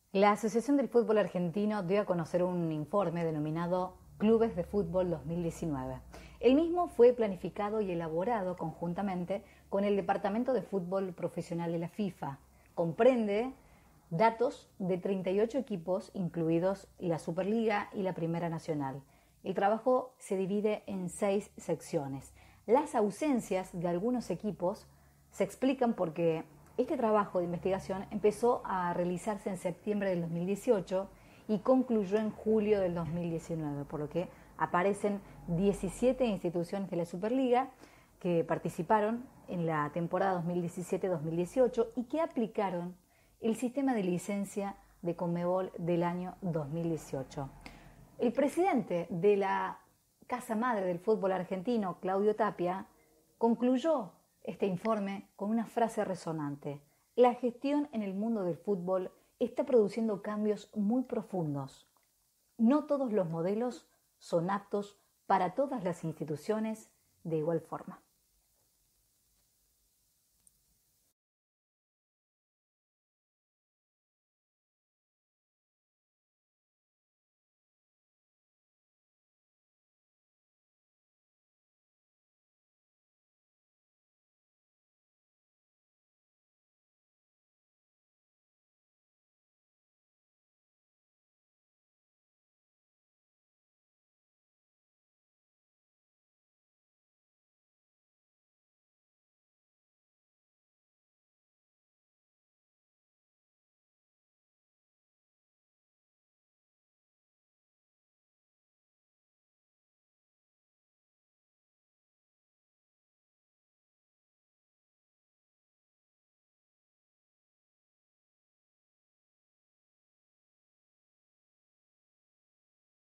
La Asociación del Fútbol Argentino dio a conocer un informe denominado Clubes de Fútbol 2019. El mismo fue planificado y elaborado conjuntamente con el Departamento de Fútbol Profesional de la FIFA. Comprende datos de 38 equipos, incluidos la Superliga y la Primera Nacional. El trabajo se divide en 6 secciones. Las ausencias de algunos equipos se explican porque este trabajo de investigación empezó a realizarse en septiembre del 2018 y concluyó en julio del 2019, por lo que aparecen 17 instituciones de la Superliga que participaron en la temporada 2017-2018 y que aplicaron el sistema de licencia de Conmebol del año 2018. El presidente de la Casa Madre del Fútbol Argentino, Claudio Tapia, concluyó este informe con una frase resonante: la gestión en el mundo del fútbol está produciendo cambios muy profundos. No todos los modelos son aptos para todas las instituciones de igual forma.